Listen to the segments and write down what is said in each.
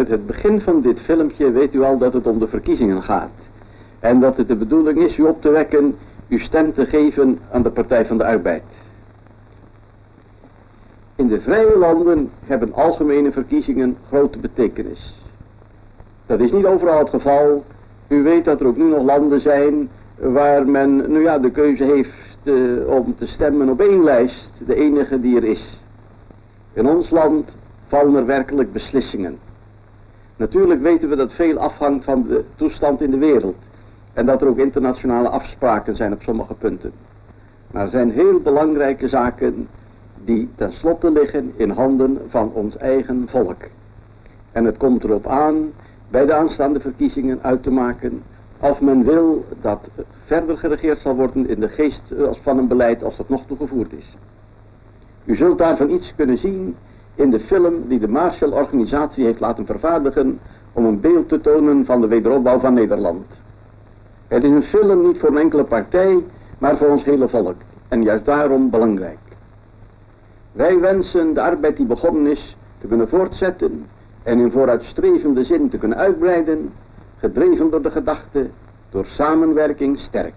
Uit het begin van dit filmpje weet u al dat het om de verkiezingen gaat. En dat het de bedoeling is u op te wekken uw stem te geven aan de Partij van de Arbeid. In de vrije landen hebben algemene verkiezingen grote betekenis. Dat is niet overal het geval. U weet dat er ook nu nog landen zijn waar men de keuze heeft om te stemmen op één lijst, de enige die er is. In ons land vallen er werkelijk beslissingen. Natuurlijk weten we dat veel afhangt van de toestand in de wereld en dat er ook internationale afspraken zijn op sommige punten. Maar er zijn heel belangrijke zaken die tenslotte liggen in handen van ons eigen volk. En het komt erop aan bij de aanstaande verkiezingen uit te maken of men wil dat verder geregeerd zal worden in de geest van een beleid als dat nog toegevoerd is. U zult daarvan iets kunnen zien in de film die de Marshall-organisatie heeft laten vervaardigen om een beeld te tonen van de wederopbouw van Nederland. Het is een film niet voor een enkele partij, maar voor ons hele volk. En juist daarom belangrijk. Wij wensen de arbeid die begonnen is te kunnen voortzetten en in vooruitstrevende zin te kunnen uitbreiden, gedreven door de gedachte, door samenwerking sterk.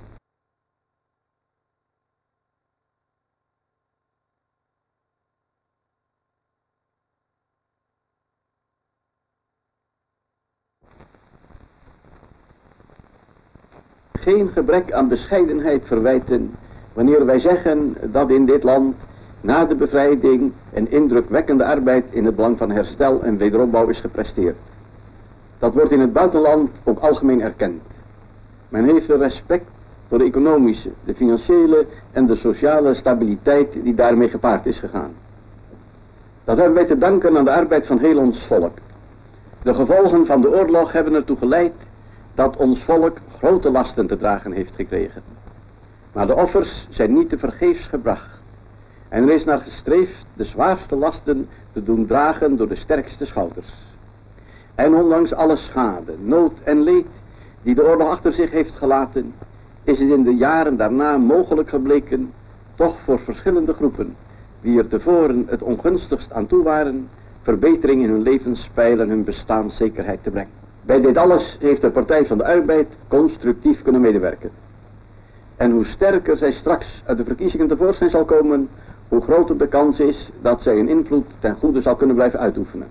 Geen gebrek aan bescheidenheid verwijten wanneer wij zeggen dat in dit land na de bevrijding een indrukwekkende arbeid in het belang van herstel en wederopbouw is gepresteerd. Dat wordt in het buitenland ook algemeen erkend. Men heeft er respect voor de economische, de financiële en de sociale stabiliteit die daarmee gepaard is gegaan. Dat hebben wij te danken aan de arbeid van heel ons volk. De gevolgen van de oorlog hebben ertoe geleid dat ons volk grote lasten te dragen heeft gekregen. Maar de offers zijn niet te vergeefs gebracht. En er is naar gestreefd de zwaarste lasten te doen dragen door de sterkste schouders. En ondanks alle schade, nood en leed die de oorlog achter zich heeft gelaten, is het in de jaren daarna mogelijk gebleken, toch voor verschillende groepen, die er tevoren het ongunstigst aan toe waren, verbetering in hun levenspeil en hun bestaanszekerheid te brengen. Bij dit alles heeft de Partij van de Arbeid constructief kunnen medewerken. En hoe sterker zij straks uit de verkiezingen tevoorschijn zal komen, hoe groter de kans is dat zij een invloed ten goede zal kunnen blijven uitoefenen.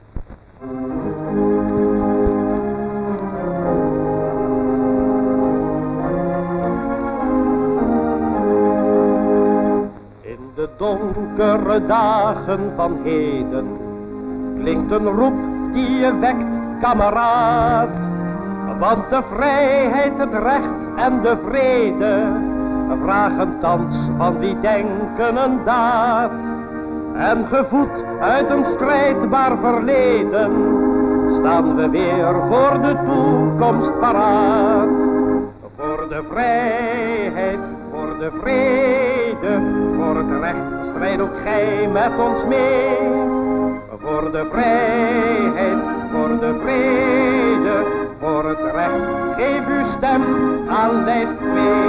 In de donkere dagen van heden klinkt een roep die je wekt, kameraad. Want de vrijheid, het recht en de vrede vragen thans van wie denken een daad. En gevoed uit een strijdbaar verleden staan we weer voor de toekomst paraat. Voor de vrijheid, voor de vrede, voor het recht strijd ook gij met ons mee. Voor de vrijheid, voor de vrede, voor het recht geef uw stem aan lijst 2.